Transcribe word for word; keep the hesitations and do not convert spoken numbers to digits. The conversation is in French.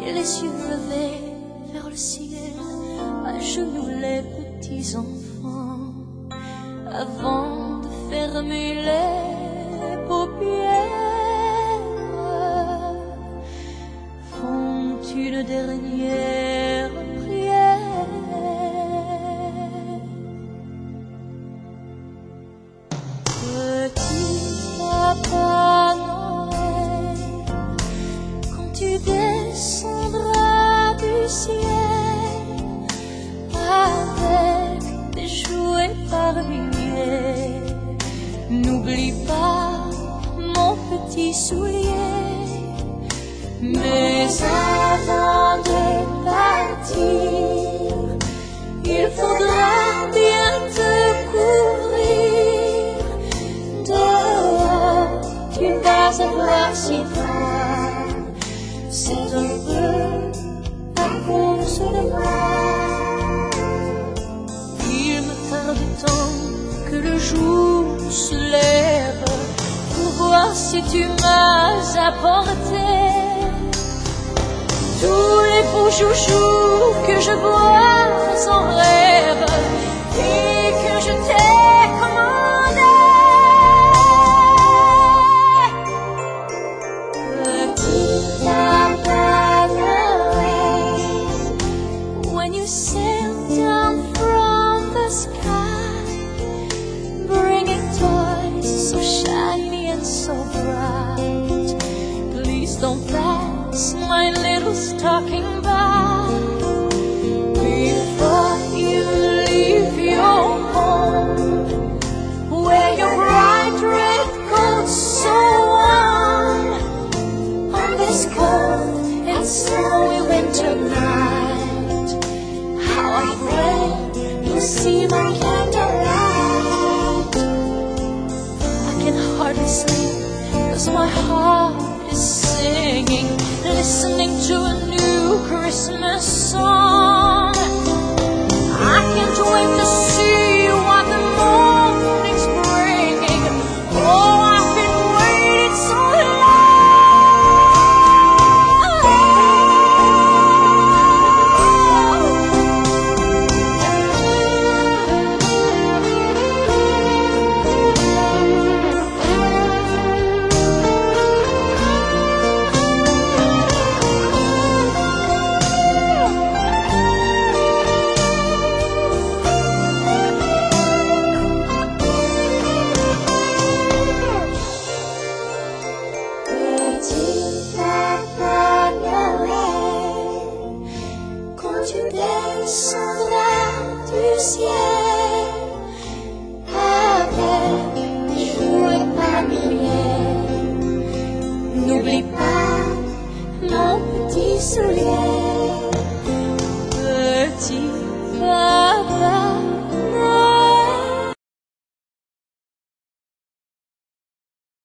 et les yeux levés vers le ciel, à genoux les petits enfants, avant de fermer les paupières, font une dernière prière. Petit papa Noël, quand tu descendras du ciel avec des jouets par milliers, n'oublie pas mon petit soulier. Mais avant de partir, il faudra bien te couvrir. Dehors, tu vas avoir si froid, c'est un peu à cause de moi. Il me tarde tant que le jour se lève pour voir si tu m'as apporté tous les beaux joujoux que je vois en rêve et que je t'ai commandé. Petit papa Noël, when you sail down from the sky, bringing toys so shiny and so bright, please don't pass my little stocking by before you leave your home. Wear your bright red coat so warm on this cold and snowy winter night. How I pray you'll see my candlelight. I can hardly sleep 'cause my heart is singing, listening to a new Christmas song. I can't wait to see what the morning's bringing. Oh, I've been waiting so tu descendras du ciel avec des jouets par milliers. N'oublie pas mon petit soulier. Petit